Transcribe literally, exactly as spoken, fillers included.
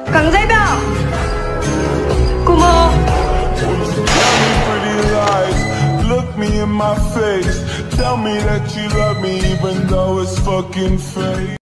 강제병. 고마워. Look me in my face, tell me that you love me even though it's fucking fake.